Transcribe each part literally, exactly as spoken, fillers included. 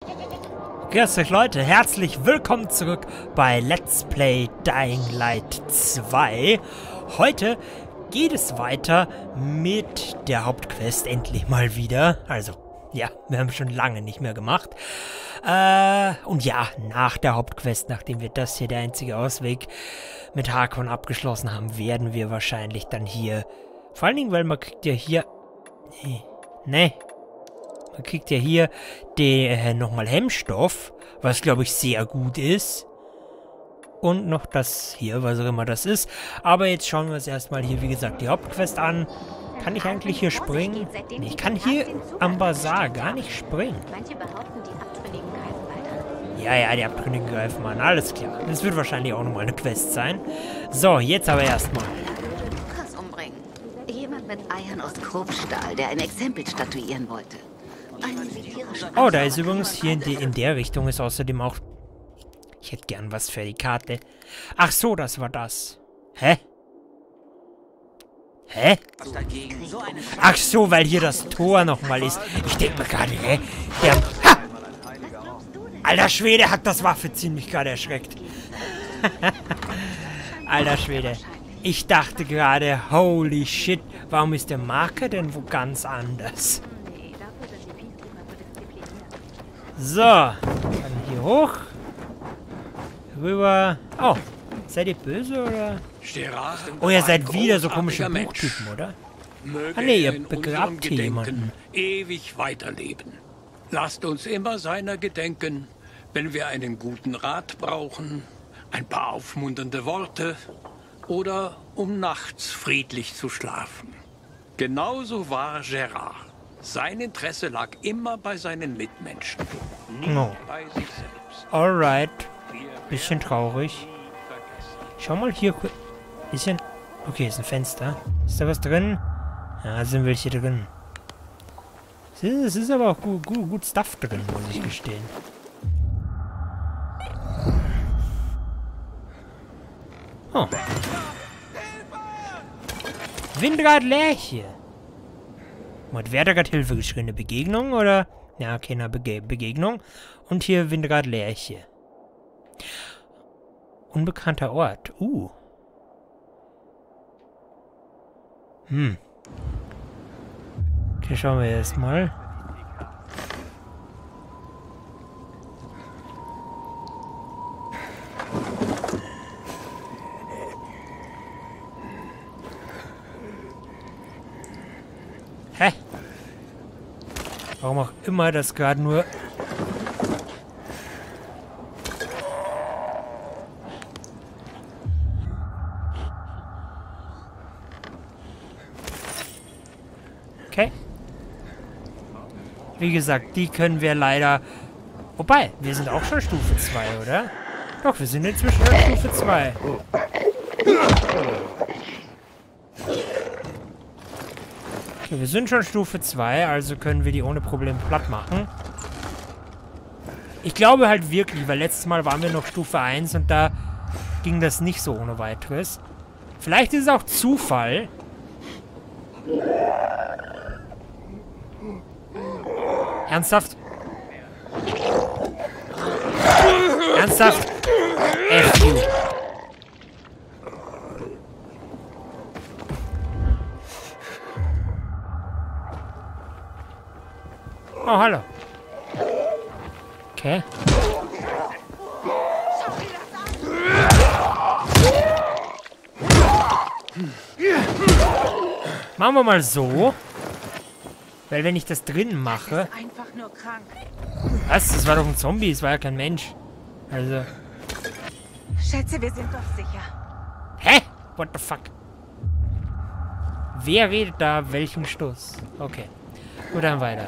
Grüß euch Leute, herzlich willkommen zurück bei Let's Play Dying Light zwei. Heute geht es weiter mit der Hauptquest, endlich mal wieder. Also, ja, wir haben schon lange nicht mehr gemacht. Äh, und ja, nach der Hauptquest, nachdem wir das hier der einzige Ausweg mit Harkon abgeschlossen haben, werden wir wahrscheinlich dann hier, vor allen Dingen, weil man kriegt ja hier, nee, nee. Man kriegt ja hier den, äh, nochmal Hemmstoff, was glaube ich sehr gut ist. Und noch das hier, was auch immer das ist. Aber jetzt schauen wir uns erstmal hier, wie gesagt, die Hauptquest an. Kann ich eigentlich hier springen? Nee, ich kann hier am Bazar gar nicht springen. Ja, ja, die Abtrünnigen greifen an. Alles klar. Das wird wahrscheinlich auch nochmal eine Quest sein. So, jetzt aber erstmal. Lukas umbringen. Jemand mit Eiern aus Kruppstahl, der ein Exempel statuieren wollte. Oh, da ist übrigens hier in, die, in der Richtung ist außerdem auch... Ich hätte gern was für die Karte. Ach so, das war das. Hä? Hä? Ach so, weil hier das Tor nochmal ist. Ich denke mir gerade, hä? Der... Ha! Alter Schwede, hat das Waffe ziemlich gerade erschreckt. Alter Schwede. Ich dachte gerade, holy shit, warum ist der Marker denn wo ganz anders? So, dann hier hoch. Rüber. Oh, seid ihr böse, oder? Oh, ihr seid wieder so komische Buchtypen, oder? Ah, nee, ihr begrabt hier jemanden. Ewig weiterleben. Lasst uns immer seiner gedenken, wenn wir einen guten Rat brauchen, ein paar aufmunternde Worte oder um nachts friedlich zu schlafen. Genauso war Gerard. Sein Interesse lag immer bei seinen Mitmenschen, nie no. bei sich selbst. Alright. Bisschen traurig. Schau mal hier. Bisschen. Okay, ist ein Fenster. Ist da was drin? Ja, sind welche drin. Es ist, es ist aber auch gut, gut, gut Stuff drin, muss ich gestehen. Oh. Windrad Lerche. Und wer hat da gerade Hilfe geschrien? Eine Begegnung oder? Ja, okay, eine Bege Begegnung. Und hier Windrad Lerche. Unbekannter Ort. Uh. Hm. Okay, schauen wir erstmal. Hä? Warum auch immer das gerade nur... Okay. Wie gesagt, die können wir leider... Wobei, wir sind auch schon Stufe zwei, oder? Doch, wir sind inzwischen schon Stufe zwei. Okay, wir sind schon Stufe zwei, also können wir die ohne Probleme platt machen. Ich glaube halt wirklich, weil letztes Mal waren wir noch Stufe eins und da ging das nicht so ohne weiteres. Vielleicht ist es auch Zufall. Ernsthaft? Ernsthaft? F you. Oh, hallo. Okay. Machen wir mal so. Weil wenn ich das drinnen mache... Einfach nur krank. Was? Das war doch ein Zombie, es war ja kein Mensch. Also... Schätze, wir sind doch sicher. Hä? What the fuck? Wer redet da welchen Stoß? Okay. Gut, dann weiter.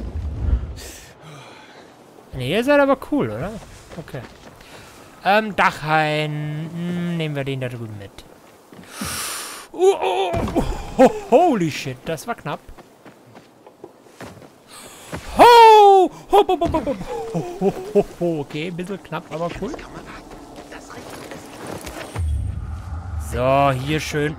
Ne, ihr seid aber cool, oder? Okay. Ähm, Dachhain. Hm, nehmen wir den da drüben mit. Uh, oh, oh, oh, holy shit, das war knapp. Ho! Ho, ho, ho, ho, ho, ho, ho, ho. Okay, ein bisschen knapp, aber cool. So, hier schön.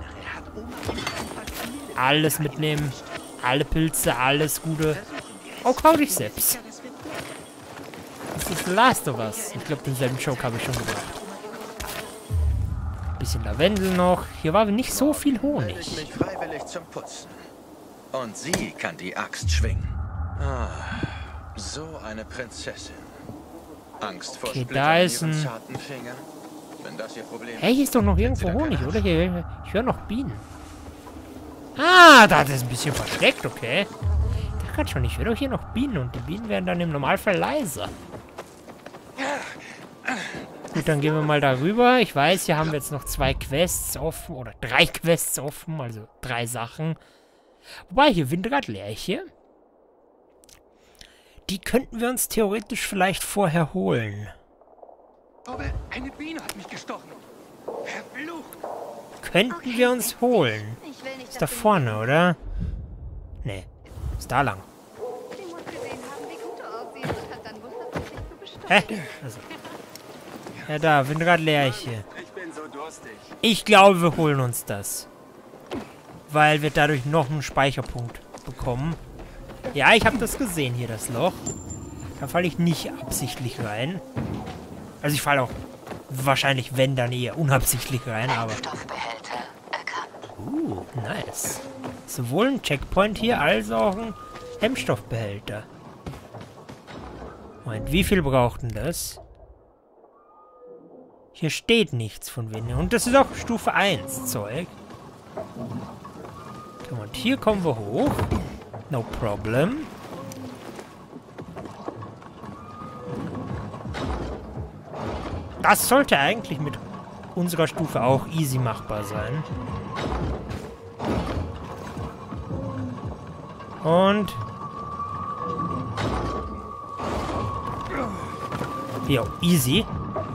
Alles mitnehmen. Alle Pilze, alles Gute. Oh, kau dich selbst. Das ist The Last of Us. Ich glaube, denselben Joke habe ich schon gebracht. Bisschen Lavendel noch. Hier war nicht so viel Honig. Ich mich freiwillig zum Putzen. Und sie kann die Axt schwingen. Ah, so eine Prinzessin. Angst vor Okay, Splittern da in ist ihren ein... zarten Fingern. Wenn das ihr Problem Hey, hier ist doch noch ist, irgendwo sind sie Honig, da oder? Hier, ich höre noch Bienen. Ah, da hat es ein bisschen versteckt, okay. Da kann schon, ich höre doch hier noch Bienen und die Bienen werden dann im Normalfall leiser. Gut, dann gehen wir mal darüber. Ich weiß, hier haben wir jetzt noch zwei Quests offen, oder drei Quests offen, also drei Sachen. Wobei, hier Windradlerche. Die könnten wir uns theoretisch vielleicht vorher holen. Aber eine Biene hat mich gestochen. Verflucht. Könnten Okay, wir uns holen. Ich will nicht, Ist da dass du vorne, oder? Nee. Ist da lang. die muss gesehen haben, wie gut du aussiehst und hat dann Lust, auf dich zu bestochen. Hä? Also. Ja, da, Windradlerche. Ich bin so durstig. Ich glaube, wir holen uns das. Weil wir dadurch noch einen Speicherpunkt bekommen. Ja, ich habe das gesehen hier, das Loch. Da falle ich nicht absichtlich rein. Also ich falle auch wahrscheinlich, wenn, dann eher unabsichtlich rein, aber... Stoffbehälter erkannt. Uh, nice. Sowohl ein Checkpoint hier, als auch ein Hemmstoffbehälter. Moment, wie viel braucht denn das? Hier steht nichts von Winde. Und das ist auch Stufe eins Zeug. Und hier kommen wir hoch. No problem. Das sollte eigentlich mit unserer Stufe auch easy machbar sein. Und... Jo, easy.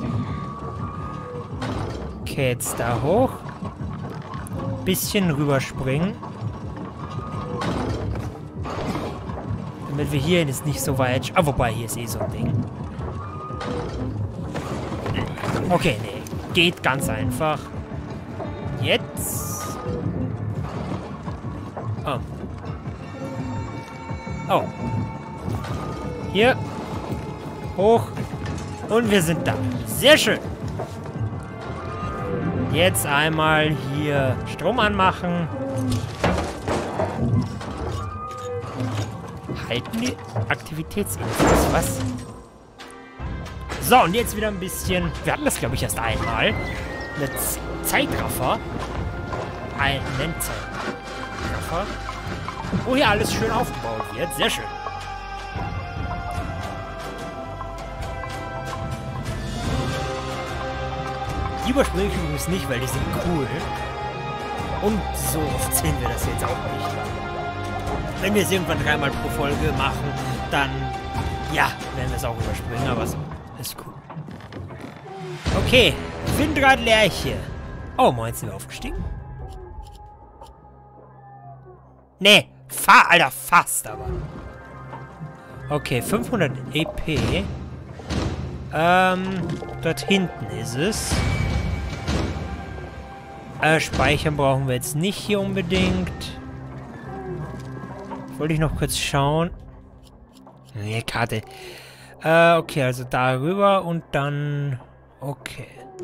Okay, jetzt da hoch. Bisschen rüberspringen. Damit wir hier jetzt nicht so weit... Ah, wobei, hier ist eh so ein Ding. Okay, nee. Geht ganz einfach. Jetzt... Oh. Oh. Hier. Hoch. Und wir sind da. Sehr schön. Jetzt einmal hier Strom anmachen. Halten die Aktivitätsinfos, was? So, und jetzt wieder ein bisschen... Wir hatten das, glaube ich, erst einmal. Eine Zeitraffer. Ein Nennzeitraffer. Wo hier alles schön aufgebaut wird. Sehr schön. Die überspringe ich übrigens nicht, weil die sind cool. Und so oft sehen wir das jetzt auch nicht. Wenn wir es irgendwann dreimal pro Folge machen, dann, ja, werden wir es auch überspringen, aber es ist cool. Okay, Windradlerche. Oh, moin, sind wir aufgestiegen? Nee, fahr, Alter, fast aber. Okay, fünfhundert E P. Ähm, dort hinten ist es. Äh, speichern brauchen wir jetzt nicht hier unbedingt. Wollte ich noch kurz schauen. Nee, Karte. Äh, okay, also darüber und dann... Okay.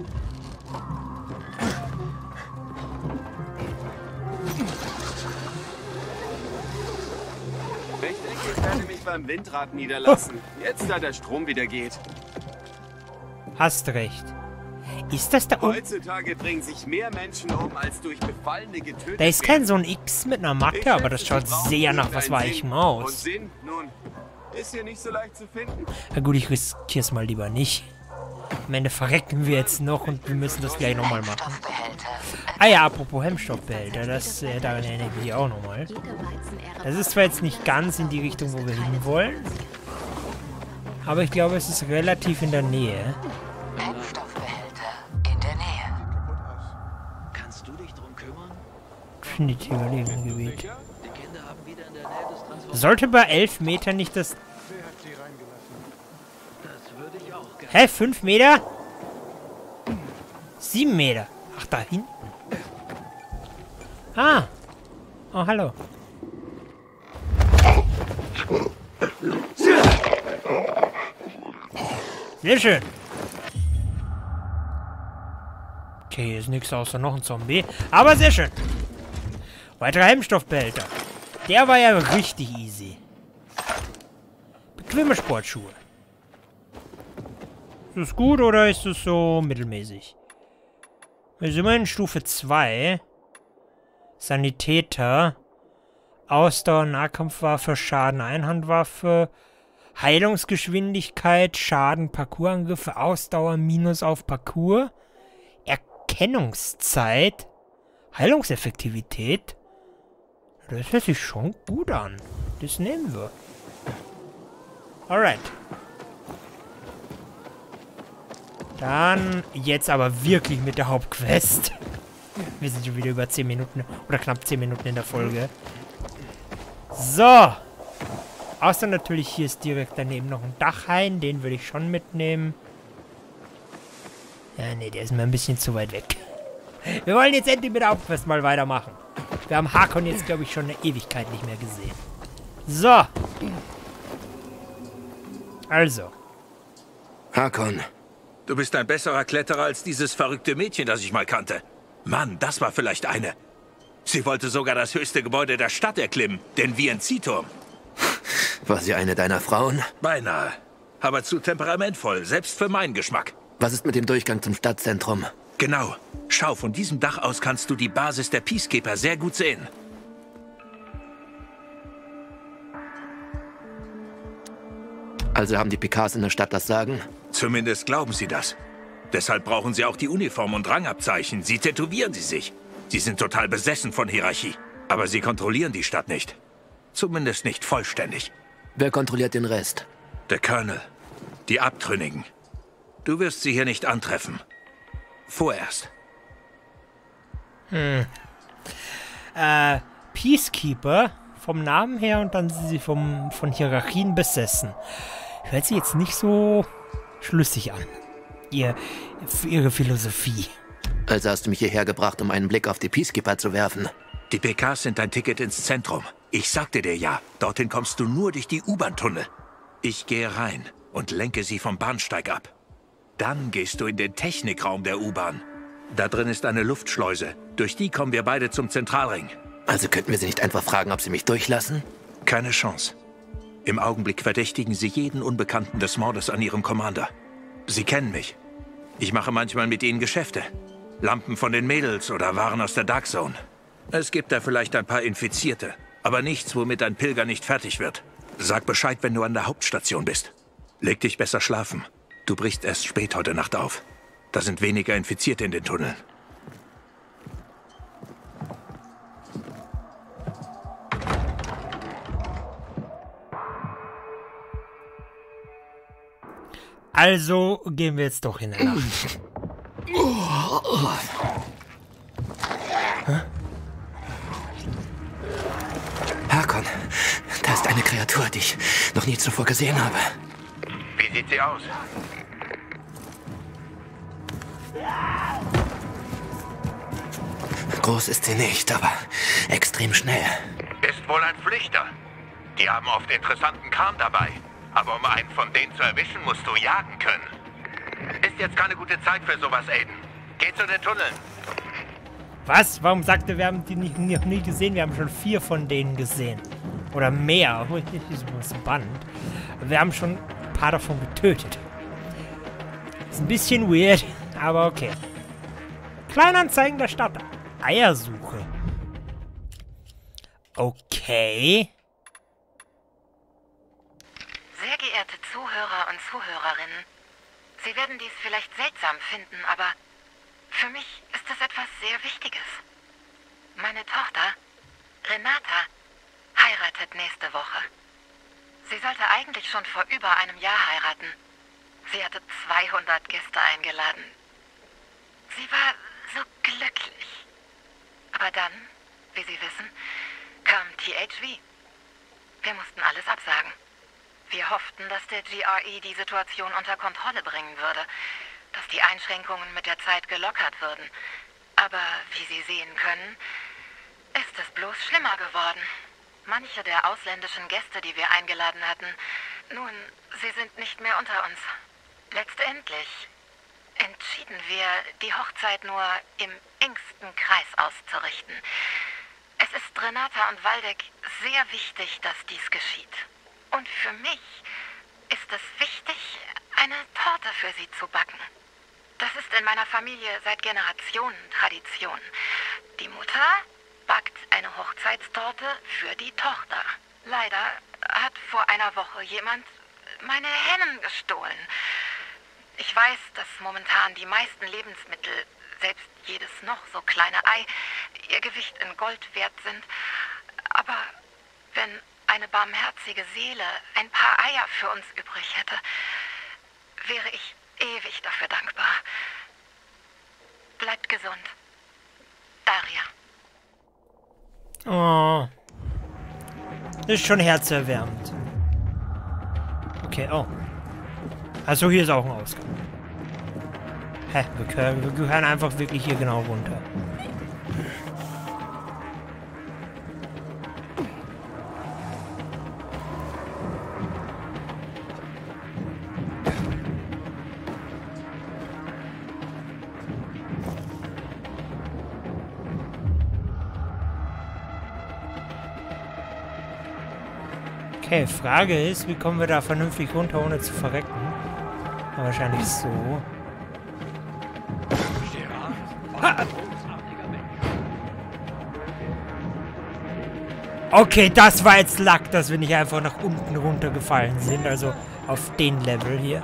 Ich denke, ich werde mich beim Windrad niederlassen. Jetzt, da der Strom wieder geht. Hast recht. Ist das da unten? Heutzutage bringen sich mehr Menschen um, als durch Befallene getötet Da ist kein so ein X mit einer Macke, aber das schaut sehr nach was Weichem Und aus. Sinn, nun, ist hier nicht so leicht zu finden. Na gut, ich riskiere es mal lieber nicht. Am Ende verrecken wir jetzt noch und wir müssen das gleich nochmal machen. Ah ja, apropos Hemmstoffbehälter, das, äh, daran erinnere ich mich auch nochmal. Das ist zwar jetzt nicht ganz in die Richtung, wo wir hinwollen, aber ich glaube, es ist relativ in der Nähe. Hemmstoffbehälter in der Nähe. Kannst du dich drum kümmern? Definitiv Lebensgebiet. Sicher? Die Kinder haben wieder in der Nähe des Transporters. Sollte bei elf Metern nicht das... Das würde ich auch gerne. Hä? fünf Meter? sieben Meter. Ach, da hinten. Ah. Oh, hallo. Sehr schön. Okay, hier ist nichts außer noch ein Zombie. Aber sehr schön. Weiterer Hemmstoffbehälter. Der war ja richtig easy. Bequeme Sportschuhe. Ist das gut oder ist es so mittelmäßig? Wir sind immer in Stufe zwei. Sanitäter. Ausdauer, Nahkampfwaffe, Schaden, Einhandwaffe. Heilungsgeschwindigkeit, Schaden, Parcoursangriffe, Ausdauer, Minus auf Parcours. Erkennungszeit. Heilungseffektivität. Das hört sich schon gut an. Das nehmen wir. Alright. Dann jetzt aber wirklich mit der Hauptquest. Wir sind schon wieder über zehn Minuten oder knapp zehn Minuten in der Folge. So. Außer natürlich, hier ist direkt daneben noch ein Dachhain. Den würde ich schon mitnehmen. Ja, nee, der ist mir ein bisschen zu weit weg. Wir wollen jetzt endlich mit der Hauptquest mal weitermachen. Wir haben Hakon jetzt, glaube ich, schon eine Ewigkeit nicht mehr gesehen. So. Also. Hakon. Du bist ein besserer Kletterer als dieses verrückte Mädchen, das ich mal kannte. Mann, das war vielleicht eine. Sie wollte sogar das höchste Gebäude der Stadt erklimmen, den V N C-Turm. War sie eine deiner Frauen? Beinahe. Aber zu temperamentvoll, selbst für meinen Geschmack. Was ist mit dem Durchgang zum Stadtzentrum? Genau. Schau, von diesem Dach aus kannst du die Basis der Peacekeeper sehr gut sehen. Also haben die P Ks in der Stadt das Sagen? Zumindest glauben sie das. Deshalb brauchen sie auch die Uniform und Rangabzeichen. Sie tätowieren sie sich. Sie sind total besessen von Hierarchie. Aber sie kontrollieren die Stadt nicht. Zumindest nicht vollständig. Wer kontrolliert den Rest? Der Colonel. Die Abtrünnigen. Du wirst sie hier nicht antreffen. Vorerst. Hm. Äh, Peacekeeper vom Namen her und dann sind sie vom, von Hierarchien besessen. Hört sich jetzt nicht so schlüssig an. Ihr, ihre Philosophie. Also hast du mich hierher gebracht, um einen Blick auf die Peacekeeper zu werfen. Die P Ks sind dein Ticket ins Zentrum. Ich sagte dir ja, dorthin kommst du nur durch die U-Bahn-Tunnel. Ich gehe rein und lenke sie vom Bahnsteig ab. Dann gehst du in den Technikraum der U-Bahn. Da drin ist eine Luftschleuse. Durch die kommen wir beide zum Zentralring. Also könnten wir sie nicht einfach fragen, ob sie mich durchlassen? Keine Chance. Im Augenblick verdächtigen sie jeden Unbekannten des Mordes an ihrem Commander. Sie kennen mich. Ich mache manchmal mit ihnen Geschäfte. Lampen von den Mädels oder Waren aus der Dark Zone. Es gibt da vielleicht ein paar Infizierte, aber nichts, womit ein Pilger nicht fertig wird. Sag Bescheid, wenn du an der Hauptstation bist. Leg dich besser schlafen. Du brichst erst spät heute Nacht auf. Da sind weniger Infizierte in den Tunneln. Also gehen wir jetzt doch in der Nacht. Hakon, da ist eine Kreatur, die ich noch nie zuvor gesehen habe. Wie sieht sie aus? Groß ist sie nicht, aber extrem schnell. Ist wohl ein Flüchter. Die haben oft interessanten Kram dabei. Aber um einen von denen zu erwischen, musst du jagen können. Ist jetzt keine gute Zeit für sowas, Aiden. Geh zu den Tunneln. Was? Warum sagt er, wir haben die nicht, noch nie gesehen? Wir haben schon vier von denen gesehen. Oder mehr. Das ist spannend. Wir haben schon ein paar davon getötet. Ist ein bisschen weird, aber okay. Kleinanzeigen der Stadt. Eiersuche. Okay. Sehr geehrte Zuhörer und Zuhörerinnen, Sie werden dies vielleicht seltsam finden, aber für mich ist es etwas sehr Wichtiges. Meine Tochter, Renata, heiratet nächste Woche. Sie sollte eigentlich schon vor über einem Jahr heiraten. Sie hatte zweihundert Gäste eingeladen. Sie war so glücklich. Aber dann, wie Sie wissen, kam T H V. Wir mussten alles absagen. Wir hofften, dass der G R E die Situation unter Kontrolle bringen würde, dass die Einschränkungen mit der Zeit gelockert würden. Aber wie Sie sehen können, ist es bloß schlimmer geworden. Manche der ausländischen Gäste, die wir eingeladen hatten, nun, sie sind nicht mehr unter uns. Letztendlich entschieden wir, die Hochzeit nur im engsten Kreis auszurichten. Es ist Renata und Waldeck sehr wichtig, dass dies geschieht. Und für mich ist es wichtig, eine Torte für sie zu backen. Das ist in meiner Familie seit Generationen Tradition. Die Mutter backt eine Hochzeitstorte für die Tochter. Leider hat vor einer Woche jemand meine Hennen gestohlen. Ich weiß, dass momentan die meisten Lebensmittel, selbst jedes noch so kleine Ei, ihr Gewicht in Gold wert sind. Aber wenn eine barmherzige Seele ein paar Eier für uns übrig hätte, wäre ich ewig dafür dankbar. Bleibt gesund. Daria. Oh. Das ist schon herzerwärmend. Okay, oh. Also hier ist auch ein Ausgang. Hä, wir können, wir gehören einfach wirklich hier genau runter. Okay, Frage ist, wie kommen wir da vernünftig runter, ohne zu verrecken? Ja, wahrscheinlich so. Ha! Okay, das war jetzt Lack, dass wir nicht einfach nach unten runtergefallen sind, also auf den Level hier.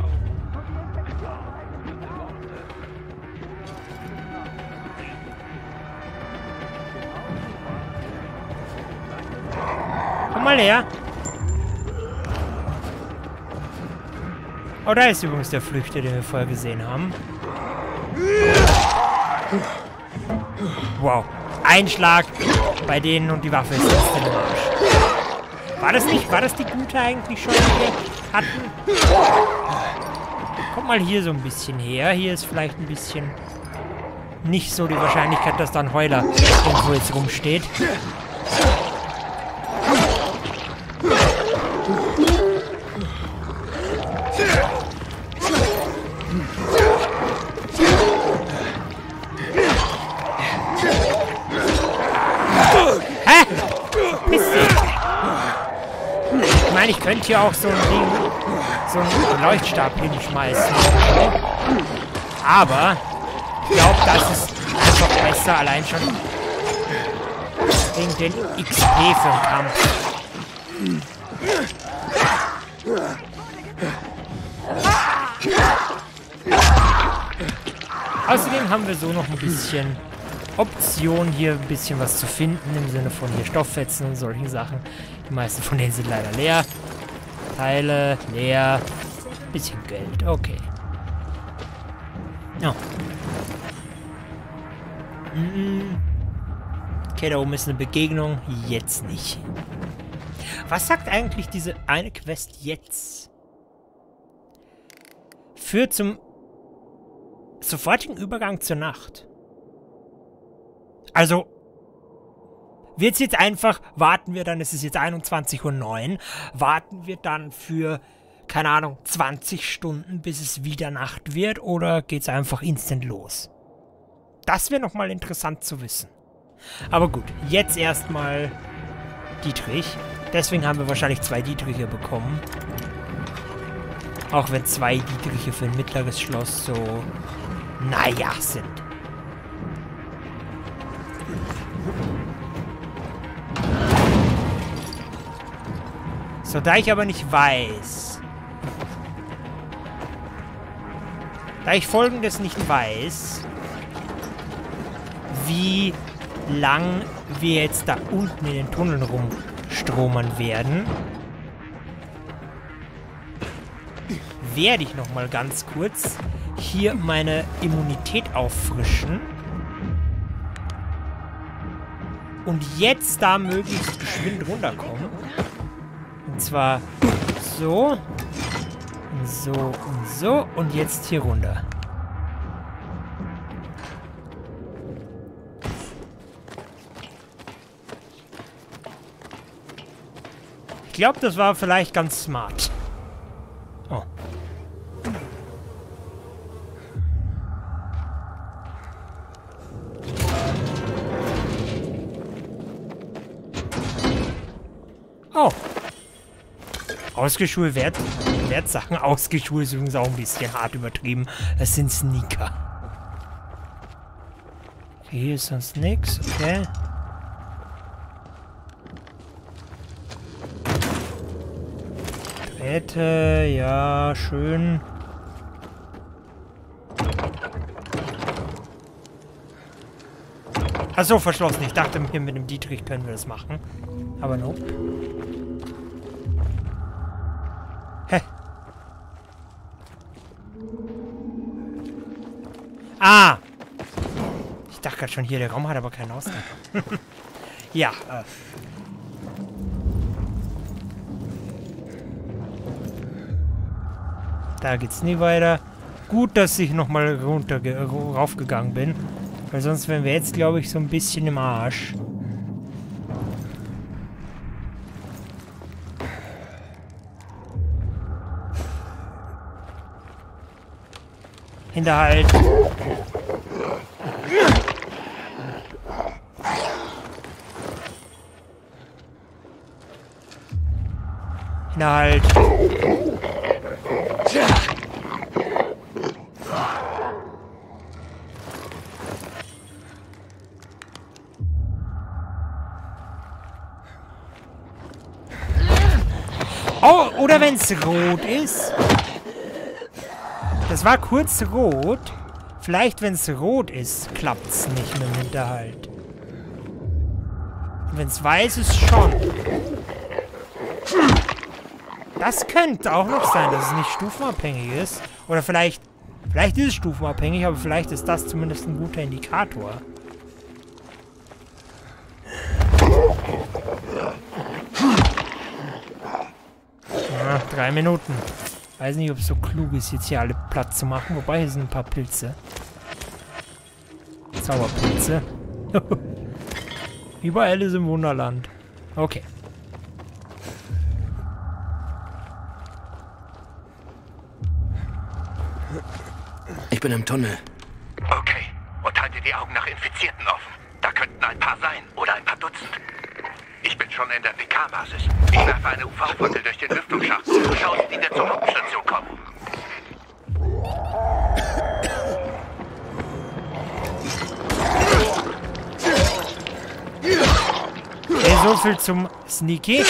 Komm mal her. Oh, da ist übrigens der Flüchter, den wir vorher gesehen haben. Wow. Ein Schlag bei denen und die Waffe ist jetzt in den Arsch. War das nicht? War das die gute eigentlich schon, die wir hatten? Kommt mal hier so ein bisschen her. Hier ist vielleicht ein bisschen nicht so die Wahrscheinlichkeit, dass da ein Heuler irgendwo jetzt rumsteht. Ich meine, ich könnte hier auch so ein Ding, so einen Leuchtstab hinschmeißen. Aber ich glaube, das ist einfach besser, allein schon wegen den X P für den Kampf. Außerdem haben wir so noch ein bisschen Option, hier ein bisschen was zu finden, im Sinne von hier Stofffetzen und solchen Sachen. Die meisten von denen sind leider leer. Teile, leer. Bisschen Geld, okay. Oh. Okay, da oben ist eine Begegnung. Jetzt nicht. Was sagt eigentlich diese eine Quest jetzt? Führt zum sofortigen Übergang zur Nacht. Also, wird es jetzt einfach, warten wir dann, es ist jetzt einundzwanzig Uhr neun, warten wir dann für, keine Ahnung, zwanzig Stunden, bis es wieder Nacht wird, oder geht es einfach instant los? Das wäre nochmal interessant zu wissen. Aber gut, jetzt erstmal Dietrich. Deswegen haben wir wahrscheinlich zwei Dietriche bekommen. Auch wenn zwei Dietriche für ein mittleres Schloss so, naja, sind. So, da ich aber nicht weiß, da ich Folgendes nicht weiß, wie lang wir jetzt da unten in den Tunneln rumstromern werden, werde ich noch mal ganz kurz hier meine Immunität auffrischen und jetzt da möglichst geschwind runterkommen. Und zwar so, und so und so und jetzt hier runter. Ich glaube, das war vielleicht ganz smart. Oh. Ausgeschuhe Wert, Wertsachen. Ausgeschuhe ist übrigens auch ein bisschen hart übertrieben. Es sind Sneaker. Okay, hier ist sonst nichts. Okay. Drähte, ja, schön. Achso, verschlossen. Ich dachte, hier mit dem Dietrich können wir das machen. Aber no. Hä? Ah! Ich dachte gerade schon, hier, der Raum hat aber keinen Ausgang. Ja, äh. Da geht's nie weiter. Gut, dass ich nochmal runter raufgegangen bin. Weil sonst wären wir jetzt, glaube ich, so ein bisschen im Arsch. Hinterhalt. Hinterhalt. Oh, oder wenn es rot ist. Das war kurz rot. Vielleicht, wenn es rot ist, klappt es nicht mit dem Hinterhalt. Wenn es weiß ist, schon. Das könnte auch noch sein, dass es nicht stufenabhängig ist. Oder vielleicht, vielleicht ist es stufenabhängig, aber vielleicht ist das zumindest ein guter Indikator. Ja, drei Minuten. Weiß nicht, ob es so klug ist, jetzt hier alle platt zu machen. Wobei, hier sind ein paar Pilze. Zauberpilze. Wie bei Alice im Wunderland. Okay. Ich bin im Tunnel. Okay. Und halte die Augen nach Infizierten offen. Da könnten ein paar sein. Oder ein paar Dutzend. Ich bin schon in der P K-Basis. Ich werfe eine U V-Fackel durch den Lüftungsschacht. Schau, die wieder zur Hauptstation kommen. Okay, so viel zum Sneaky.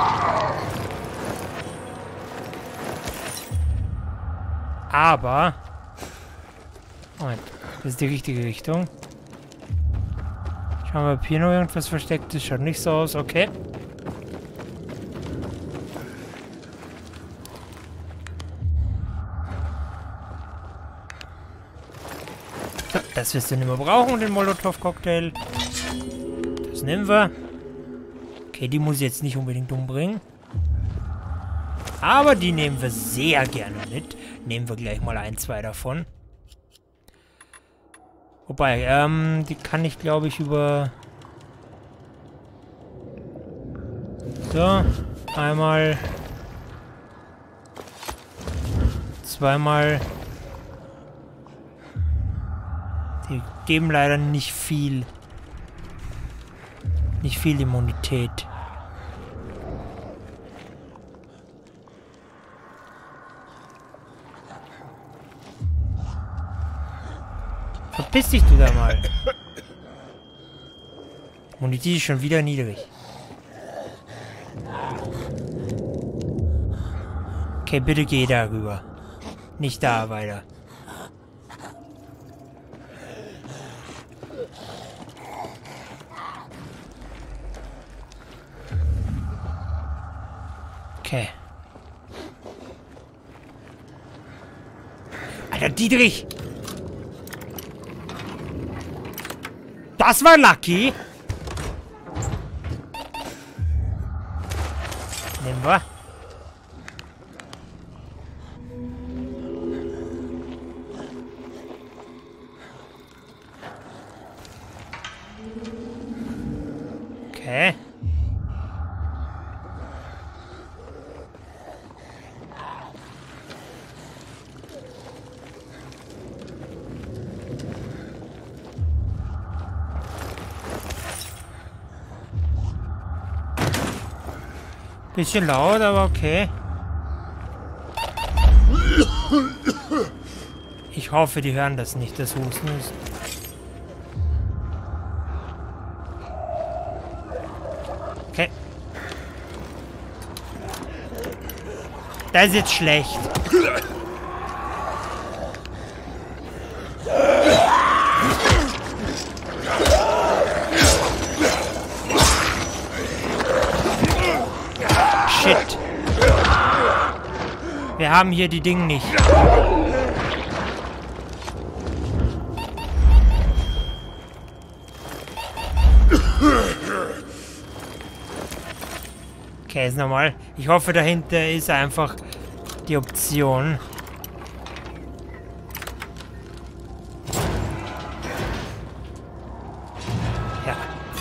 Aber... Moment, das ist die richtige Richtung. Schauen wir, ob hier noch irgendwas versteckt ist. Schaut nicht so aus. Okay. So, das wirst du nicht mehr brauchen, den Molotow-Cocktail. Das nehmen wir. Okay, die muss ich jetzt nicht unbedingt umbringen. Aber die nehmen wir sehr gerne mit. Nehmen wir gleich mal ein, zwei davon. Wobei, ähm, die kann ich, glaube ich, über... So, einmal... Zweimal... Die geben leider nicht viel... Nicht viel Immunität. Verpiss dich du da mal. Immunität ist schon wieder niedrig. Okay, bitte geh da rüber. Nicht da weiter. Okay. Alter, Dietrich! Das war lucky. Nehmen wir. Okay. Bisschen laut, aber okay. Ich hoffe, die hören das nicht, das Husten ist. Okay. Das ist jetzt schlecht. Shit. Wir haben hier die Dinge nicht. Okay, ist normal. Ich hoffe, dahinter ist einfach die Option. Ja.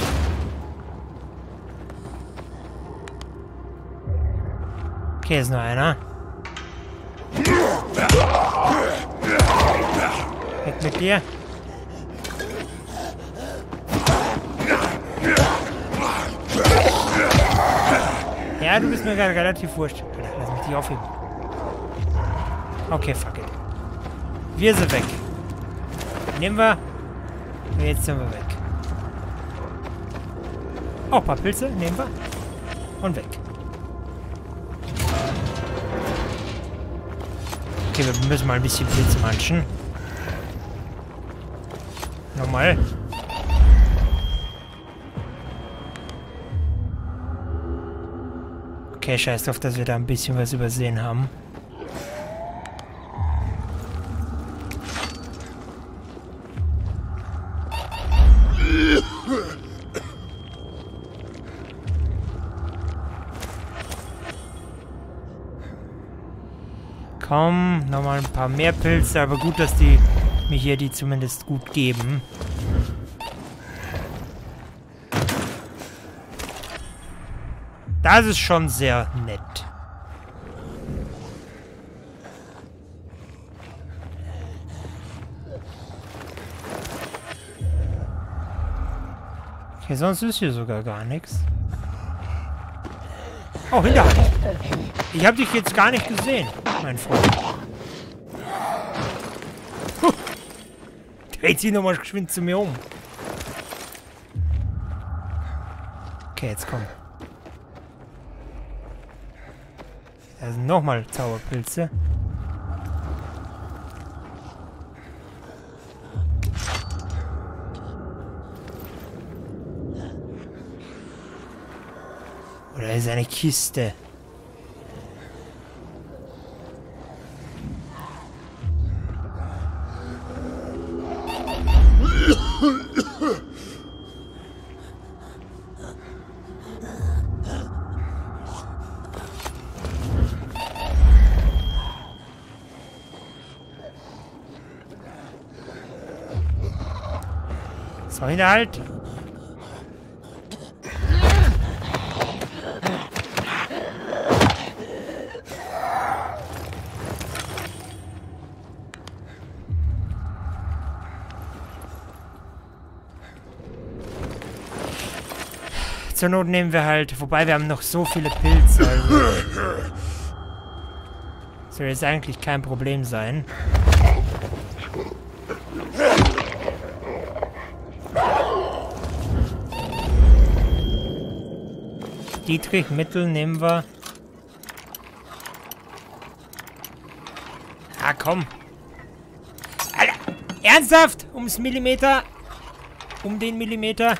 Okay, ist nur einer. Weg mit dir. Ja, du bist mir gerade relativ wurscht. Lass mich dich aufheben. Okay, fuck it. Wir sind weg. Nehmen wir. Und jetzt sind wir weg. Oh, ein paar Pilze. Nehmen wir. Und weg. Okay, wir müssen mal ein bisschen Pilze manchen. Nochmal. Okay, scheiß drauf, dass wir da ein bisschen was übersehen haben. Komm, nochmal ein paar mehr Pilze, aber gut, dass die mir hier die zumindest gut geben. Das ist schon sehr nett. Okay, sonst ist hier sogar gar nichts. Oh, Hinterhand. Ich habe dich jetzt gar nicht gesehen, mein Freund. Huh. Dreht sie nochmal geschwind zu mir um. Okay, jetzt komm. Da sind nochmal Zauberpilze. Oder ist eine Kiste? So, Hinterhalt. Zur Not nehmen wir halt, wobei wir haben noch so viele Pilze. Also soll jetzt eigentlich kein Problem sein. Dietrich, Mittel nehmen wir. Ah, komm. Alter, ernsthaft? Ums Millimeter? Um den Millimeter?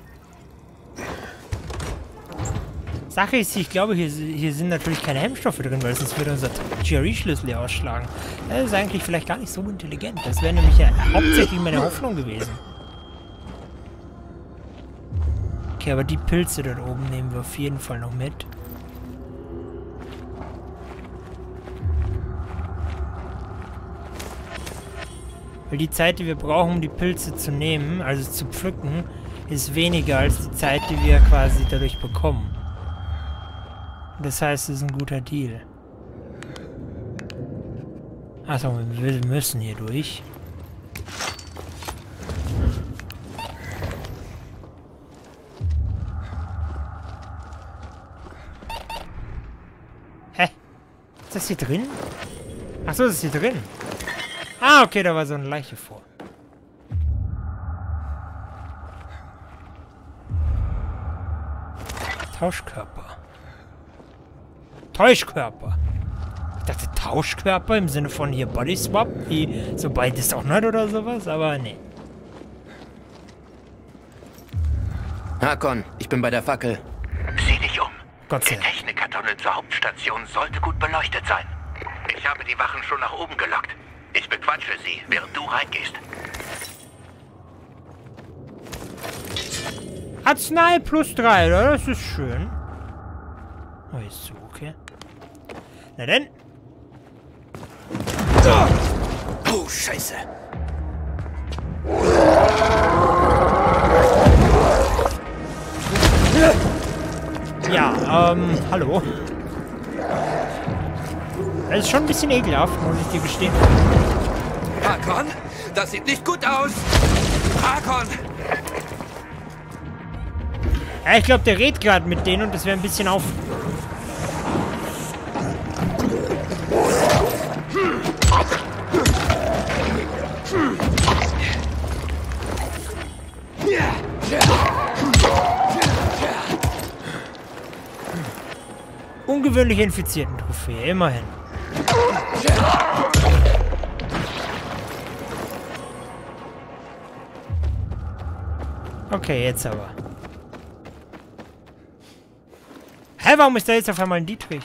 Sache ist, ich glaube, hier, hier sind natürlich keine Hemmstoffe drin, weil sonst würde unser G R E-Schlüssel ja ausschlagen. Das ist eigentlich vielleicht gar nicht so intelligent. Das wäre nämlich ja hauptsächlich meine Hoffnung gewesen. Okay, aber die Pilze dort oben nehmen wir auf jeden Fall noch mit. Weil die Zeit, die wir brauchen, um die Pilze zu nehmen, also zu pflücken, ist weniger als die Zeit, die wir quasi dadurch bekommen. Das heißt, es ist ein guter Deal. Achso, wir müssen hier durch. Hä? Ist das hier drin? Achso, das ist hier drin. Ah, okay, da war so eine Leiche vor. Tauschkörper. Täuschkörper. Ich dachte Tauschkörper im Sinne von hier Body Swap, wie so bei Dishonored oder sowas, aber nee. Hakon, ich bin bei der Fackel. Sieh dich um. Gott sei Der Dank. Technikertunnel zur Hauptstation sollte gut beleuchtet sein. Ich habe die Wachen schon nach oben gelockt. Ich bequatsche sie, während du reingehst. Arznei plus drei, oder? Das ist schön. Oh, ist so, okay. Na denn. Oh, Scheiße. Ja, ähm, hallo. Das ist schon ein bisschen ekelhaft, muss ich dir gestehen. Hakon, das sieht nicht gut aus. Hakon! Ja, ich glaube, der redet gerade mit denen und das wäre ein bisschen auf... Ungewöhnliche Infizierten-Trophäe, immerhin. Okay, jetzt aber. Hä, warum ist da jetzt auf einmal ein Dietrich?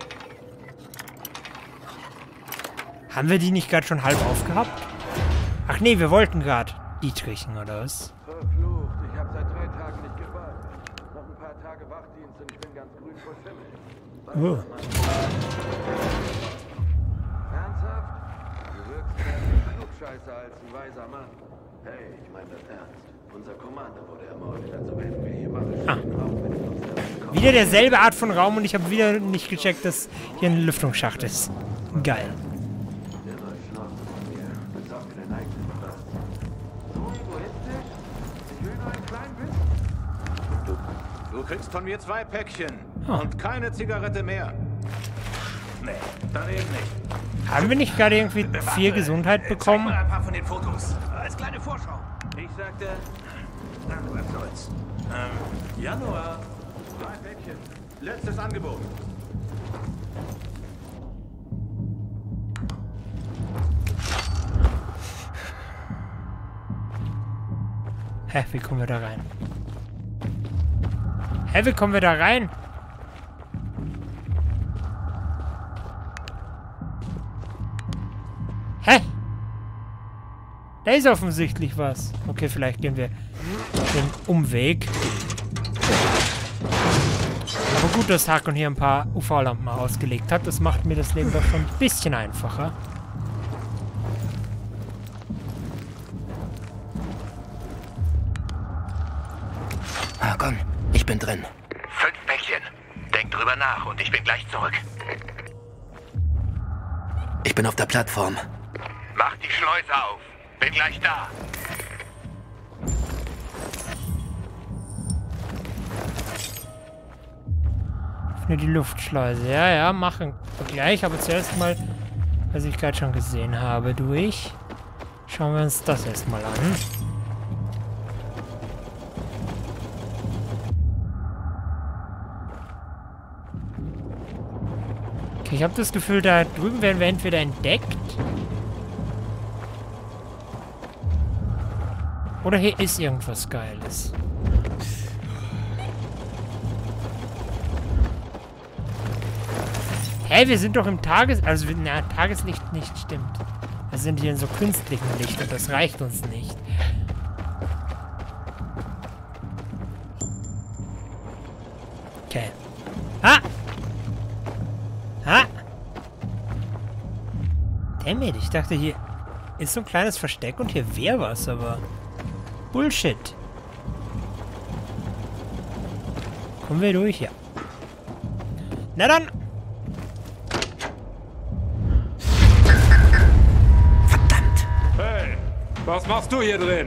Haben wir die nicht gerade schon halb aufgehabt? Ach nee, wir wollten gerade Dietrichen, oder was? Verflucht, ich habe seit drei Tagen nicht gebadet. Noch ein paar Tage Wachdienst und ich bin ganz grün vor Schimmel. Oh. Ernsthaft? Du wirkst mehr wie ein Klugscheißer als ein weiser Mann. Hey, ich meine das ernst. Unser Commander wurde ermordet, also werden wir hier mal Ah. auch wenn wir uns damit kommen. Wieder derselbe Art von Raum und ich habe wieder nicht gecheckt, dass hier ein Lüftungsschacht ist. Geil. Immer Schnauze von mir. Besorg dir deinen eigenen Spaß. So egoistisch? Ich will nur ein klein bisschen. Du, du kriegst von mir zwei Päckchen. Ah. Und keine Zigarette mehr. Nee, dann eben nicht. Haben wir nicht gerade irgendwie viel Gesundheit bekommen? Zeig mal ein paar von den Fotos. Als kleine Vorschau. Ich sagte... Ach, was soll's. Ähm, Januar. Zwei Päckchen. Letztes Angebot. Hä, wie kommen wir da rein? Hä, wie kommen wir da rein? Hä? Da ist offensichtlich was. Okay, vielleicht gehen wir den Umweg. Aber gut, dass Hakon hier ein paar U V-Lampen ausgelegt hat. Das macht mir das Leben doch schon ein bisschen einfacher. Hakon, ich bin drin. Fünf Päckchen. Denk drüber nach und ich bin gleich zurück. Ich bin auf der Plattform. Mach die Schleuse auf. Bin gleich da. Öffne die Luftschleuse. Ja, ja, machen wir gleich. Aber zuerst mal, was ich gerade schon gesehen habe, durch. Schauen wir uns das erstmal an. Okay, ich habe das Gefühl, da drüben werden wir entweder entdeckt. Oder hier ist irgendwas Geiles. Hä, wir sind doch im Tages... Also, na, Tageslicht nicht, stimmt. Wir sind hier in so künstlichem Licht und das reicht uns nicht. Okay. Ah! Ah! Dammit, ich dachte, hier ist so ein kleines Versteck und hier wäre was, aber... Bullshit. Kommen wir durch, ja. Na dann! Verdammt! Hey, was machst du hier drin?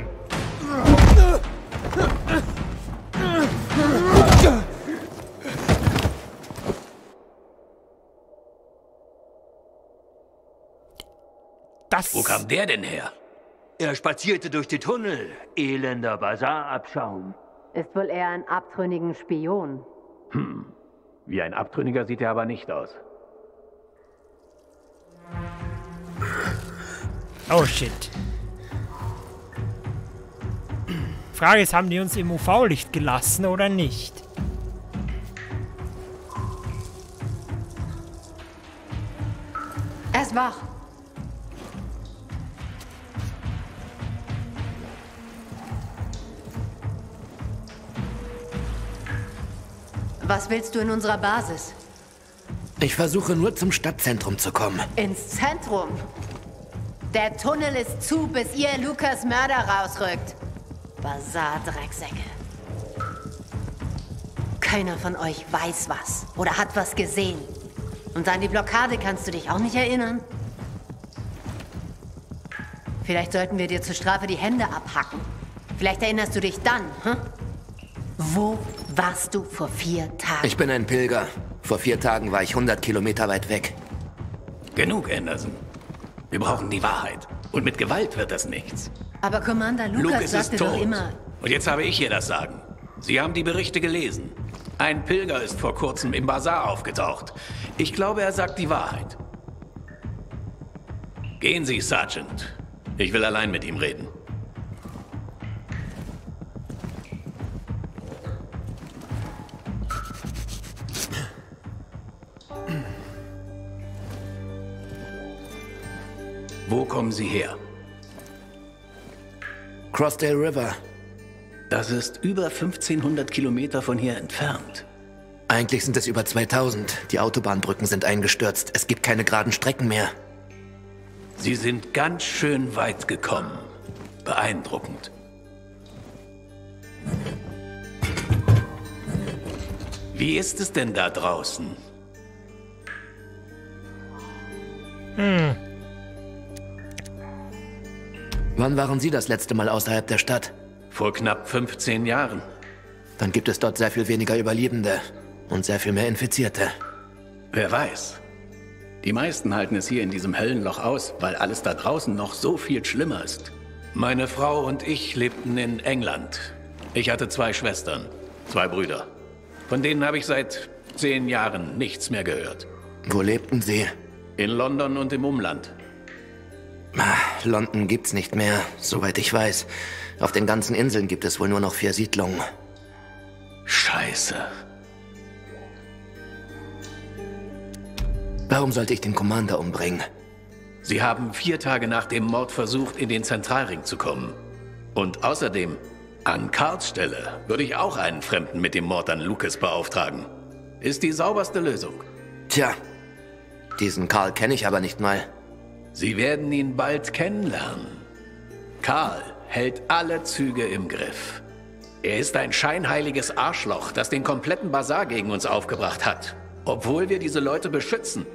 Das... Wo kam der denn her? Er spazierte durch die Tunnel. Elender Basarabschaum. Ist wohl eher ein abtrünnigen Spion. Hm. Wie ein Abtrünniger sieht er aber nicht aus. Oh shit. Frage ist, haben die uns im U V-Licht gelassen oder nicht? Er ist wach. Was willst du in unserer Basis? Ich versuche nur zum Stadtzentrum zu kommen. Ins Zentrum? Der Tunnel ist zu, bis ihr Lukas Mörder rausrückt. Basar-Drecksäcke. Keiner von euch weiß was oder hat was gesehen. Und an die Blockade kannst du dich auch nicht erinnern? Vielleicht sollten wir dir zur Strafe die Hände abhacken. Vielleicht erinnerst du dich dann, hm? Wo warst du vor vier Tagen? Ich bin ein Pilger. Vor vier Tagen war ich hundert Kilometer weit weg. Genug, Anderson. Wir brauchen die Wahrheit. Und mit Gewalt wird das nichts. Aber Commander Lucas Luke ist sagte tot. doch immer... Und jetzt habe ich hier das Sagen. Sie haben die Berichte gelesen. Ein Pilger ist vor kurzem im Basar aufgetaucht. Ich glaube, er sagt die Wahrheit. Gehen Sie, Sergeant. Ich will allein mit ihm reden. Wo kommen Sie her? Crossdale River. Das ist über fünfzehnhundert Kilometer von hier entfernt. Eigentlich sind es über zweitausend. Die Autobahnbrücken sind eingestürzt. Es gibt keine geraden Strecken mehr. Sie sind ganz schön weit gekommen. Beeindruckend. Wie ist es denn da draußen? Hm. Wann waren Sie das letzte Mal außerhalb der Stadt? Vor knapp fünfzehn Jahren. Dann gibt es dort sehr viel weniger Überlebende und sehr viel mehr Infizierte. Wer weiß. Die meisten halten es hier in diesem Höllenloch aus, weil alles da draußen noch so viel schlimmer ist. Meine Frau und ich lebten in England. Ich hatte zwei Schwestern, zwei Brüder. Von denen habe ich seit zehn Jahren nichts mehr gehört. Wo lebten Sie? In London und im Umland. London gibt's nicht mehr, soweit ich weiß. Auf den ganzen Inseln gibt es wohl nur noch vier Siedlungen. Scheiße. Warum sollte ich den Commander umbringen? Sie haben vier Tage nach dem Mord versucht, in den Zentralring zu kommen. Und außerdem, an Karls Stelle würde ich auch einen Fremden mit dem Mord an Lucas beauftragen. Ist die sauberste Lösung. Tja, diesen Karl kenne ich aber nicht mal. Sie werden ihn bald kennenlernen. Karl hält alle Züge im Griff. Er ist ein scheinheiliges Arschloch, das den kompletten Basar gegen uns aufgebracht hat. Obwohl wir diese Leute beschützen.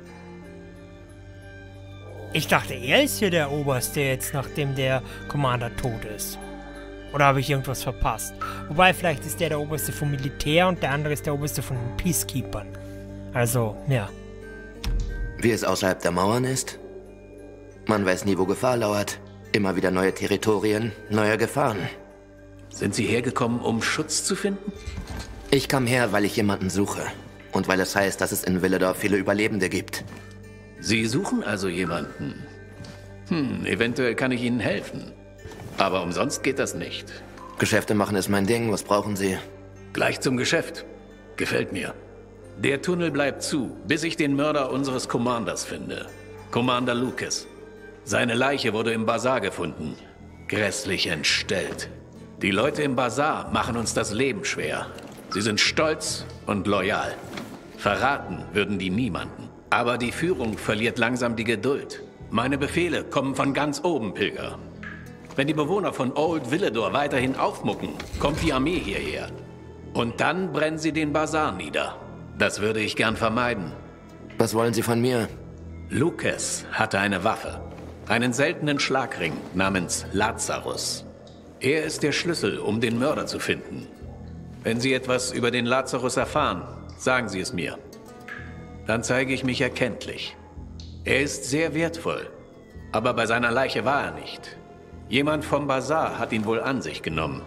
Ich dachte, er ist hier der Oberste jetzt, nachdem der Commander tot ist. Oder habe ich irgendwas verpasst? Wobei, vielleicht ist der der Oberste vom Militär und der andere ist der Oberste von den Peacekeepers. Also, ja. Wie es außerhalb der Mauern ist? Man weiß nie, wo Gefahr lauert. Immer wieder neue Territorien, neue Gefahren. Sind Sie hergekommen, um Schutz zu finden? Ich kam her, weil ich jemanden suche. Und weil es heißt, dass es in Villedorf viele Überlebende gibt. Sie suchen also jemanden. Hm, eventuell kann ich Ihnen helfen. Aber umsonst geht das nicht. Geschäfte machen ist mein Ding. Was brauchen Sie? Gleich zum Geschäft. Gefällt mir. Der Tunnel bleibt zu, bis ich den Mörder unseres Commanders finde. Commander Lucas. Seine Leiche wurde im Basar gefunden. Grässlich entstellt. Die Leute im Basar machen uns das Leben schwer. Sie sind stolz und loyal. Verraten würden die niemanden. Aber die Führung verliert langsam die Geduld. Meine Befehle kommen von ganz oben, Pilger. Wenn die Bewohner von Old Villedor weiterhin aufmucken, kommt die Armee hierher. Und dann brennen sie den Basar nieder. Das würde ich gern vermeiden. Was wollen Sie von mir? Lucas hatte eine Waffe. Einen seltenen Schlagring namens Lazarus. Er ist der Schlüssel, um den Mörder zu finden. Wenn Sie etwas über den Lazarus erfahren, sagen Sie es mir. Dann zeige ich mich erkenntlich. Er ist sehr wertvoll. Aber bei seiner Leiche war er nicht. Jemand vom Bazar hat ihn wohl an sich genommen.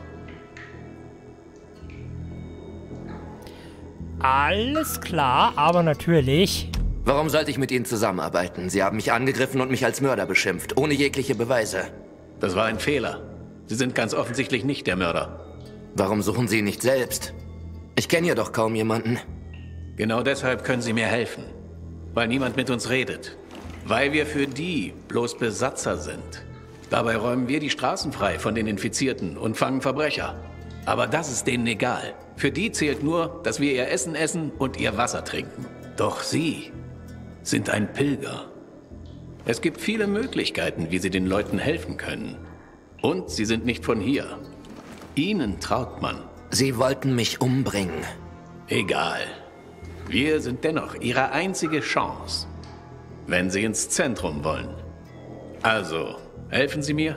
Alles klar, aber natürlich... Warum sollte ich mit Ihnen zusammenarbeiten? Sie haben mich angegriffen und mich als Mörder beschimpft, ohne jegliche Beweise. Das war ein Fehler. Sie sind ganz offensichtlich nicht der Mörder. Warum suchen Sie ihn nicht selbst? Ich kenne hier doch kaum jemanden. Genau deshalb können Sie mir helfen. Weil niemand mit uns redet. Weil wir für die bloß Besatzer sind. Dabei räumen wir die Straßen frei von den Infizierten und fangen Verbrecher. Aber das ist denen egal. Für die zählt nur, dass wir ihr Essen essen und ihr Wasser trinken. Doch Sie sind ein Pilger. Es gibt viele Möglichkeiten, wie Sie den Leuten helfen können. Und Sie sind nicht von hier. Ihnen traut man. Sie wollten mich umbringen. Egal. Wir sind dennoch Ihre einzige Chance, wenn Sie ins Zentrum wollen. Also, helfen Sie mir?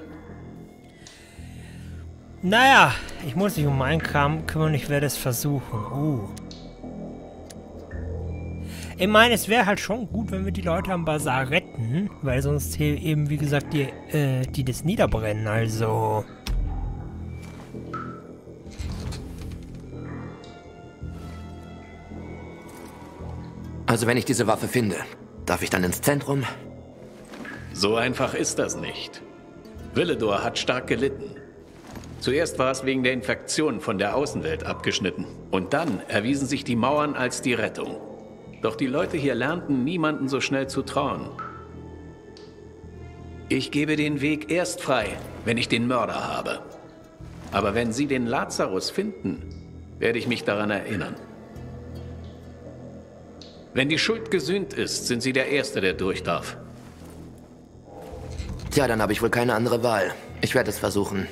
Naja, ich muss mich um meinen Kram kümmern, ich werde es versuchen. Uh. Ich meine, es wäre halt schon gut, wenn wir die Leute am Bazar retten, weil sonst hier eben, wie gesagt, die, äh, die das niederbrennen, also... Also wenn ich diese Waffe finde, darf ich dann ins Zentrum? So einfach ist das nicht. Villedor hat stark gelitten. Zuerst war es wegen der Infektion von der Außenwelt abgeschnitten. Und dann erwiesen sich die Mauern als die Rettung. Doch die Leute hier lernten, niemanden so schnell zu trauen. Ich gebe den Weg erst frei, wenn ich den Mörder habe. Aber wenn Sie den Lazarus finden, werde ich mich daran erinnern. Wenn die Schuld gesühnt ist, sind Sie der Erste, der durch darf. Tja, dann habe ich wohl keine andere Wahl. Ich werde es versuchen.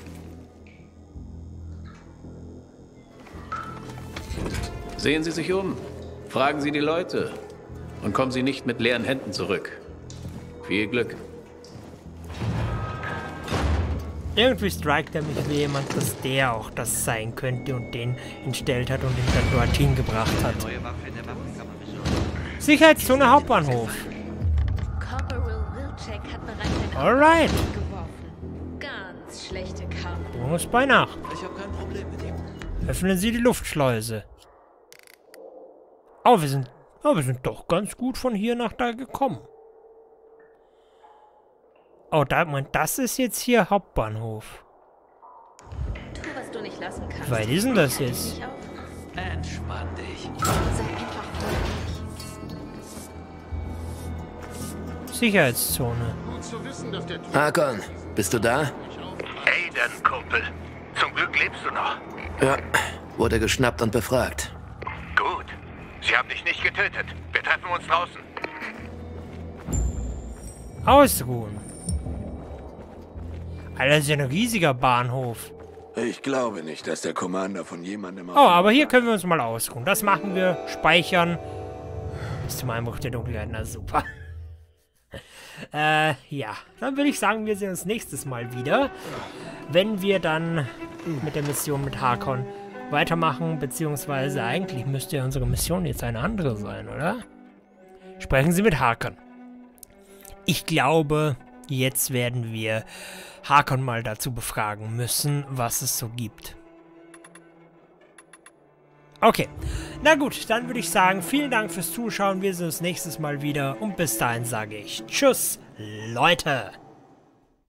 Sehen Sie sich um. Fragen Sie die Leute. Und kommen Sie nicht mit leeren Händen zurück. Viel Glück. Irgendwie strikt er mich wie jemand, dass der auch das sein könnte und den entstellt hat und ihn dann dorthin gebracht hat. Sicherheitszone Hauptbahnhof. Alright. Ganz schlechte Karte. Bonus bei Nacht. Ich habe kein Problem mit ihm. Öffnen Sie die Luftschleuse. Oh, wir sind, oh, wir sind doch ganz gut von hier nach da gekommen. Oh, da, man, das ist jetzt hier Hauptbahnhof. Tu, was du nicht lassen kannst. Wie weit ist denn das jetzt? Entspann dich. Sei einfach Sicherheitszone. Hakon, bist du da? Aiden, Kumpel. Zum Glück lebst du noch. Ja, wurde geschnappt und befragt. Gut. Sie haben dich nicht getötet. Wir treffen uns draußen. Ausruhen. Alter, das ist ja ein riesiger Bahnhof. Ich glaube nicht, dass der Commander von jemandem... Oh, aber hier können wir uns mal ausruhen. Das machen wir. Speichern. Bis zum Einbruch der Dunkelheit. Na super. äh, ja. Dann würde ich sagen, wir sehen uns nächstes Mal wieder. Wenn wir dann mit der Mission mit Hakon weitermachen. Beziehungsweise eigentlich müsste ja unsere Mission jetzt eine andere sein, oder? Sprechen Sie mit Hakon. Ich glaube, jetzt werden wir Hakon mal dazu befragen müssen, was es so gibt. Okay, na gut, dann würde ich sagen, vielen Dank fürs Zuschauen. Wir sehen uns nächstes Mal wieder und bis dahin sage ich Tschüss, Leute!